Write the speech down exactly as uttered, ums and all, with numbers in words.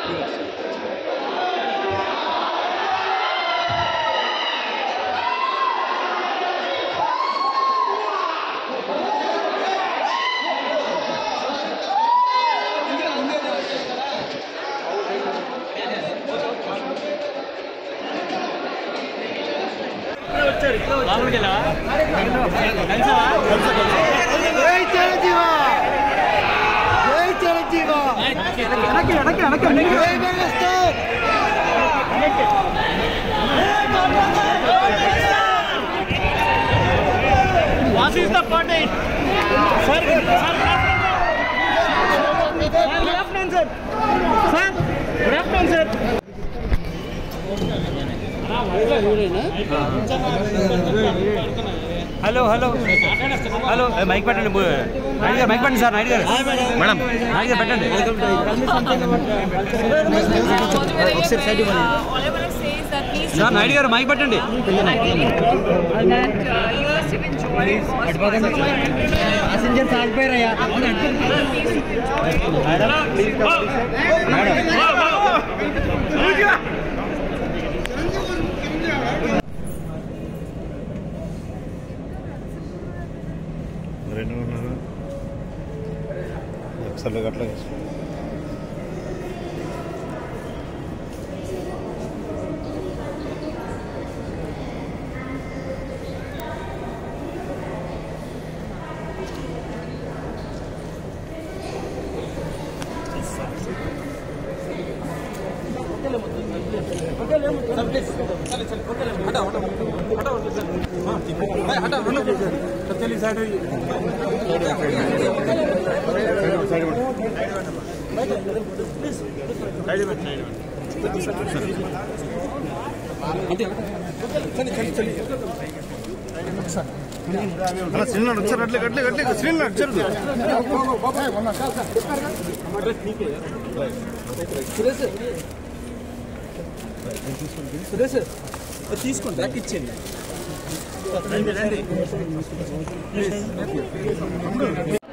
జై చిరంజీవ జై చిరంజీవ జై megastar What is the party? Sir, sir, good afternoon, sir. Sir, good afternoon, sir. Hello hello hello mike పెట్టండి నాయుడు గారు mic పెట్టండి sir Naidu గారు మేడం నాయుడు గారు పెట్టండి సార్ నాయుడు గారు మైక్ పెట్టండి ప్యాసింజర్స్ ఆగిపోయారయ్యా రెండు ఉన్నారు ఒకసారి అట్లా चलिए साइड శ్రీనాథ్ వచ్చారు అట్లే అట్లే అట్లే శ్రీనాథ్ వచ్చారు సురేష్ తీసుకోండి బ్యాక్ ఇచ్చేయండి